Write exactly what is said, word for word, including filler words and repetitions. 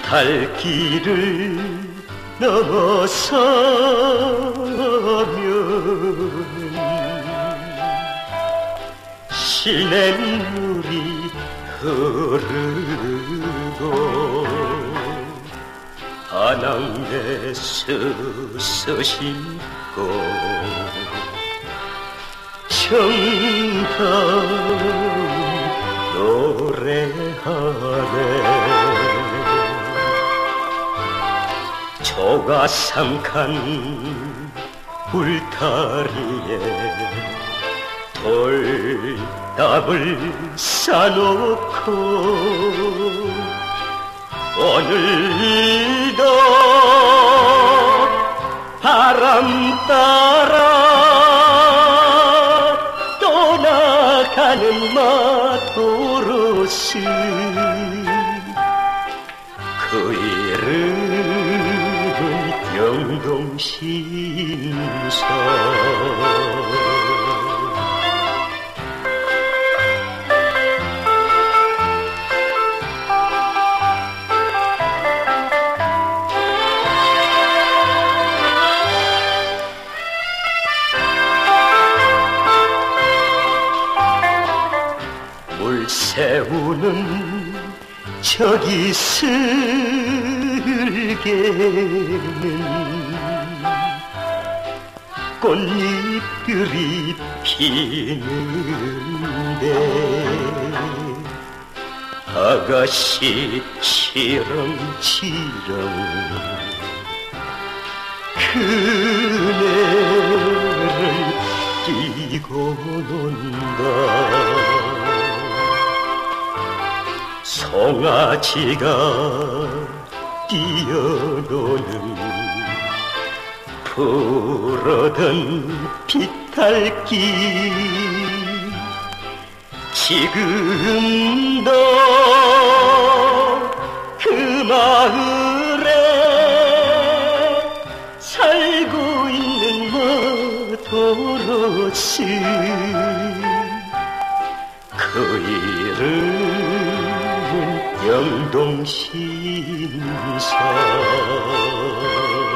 갈 길을 넘어서면 시냇물이 흐르고 한양에 서서 신고 청담 노래하네. 조가삼간 울타리에 돌담을 싸놓고 오늘도 바람 따라 떠나가는 마토로스 그 이름은 영동신서. 물새우는 저기 슬개는 꽃잎들이 피는데 아가씨 치렁치렁 그네를 끼고 논다. 송아지가 뛰어노는 푸르던 비탈길 지금도 그 마을에 살고 있는 마토로스 그 이름 영동신서.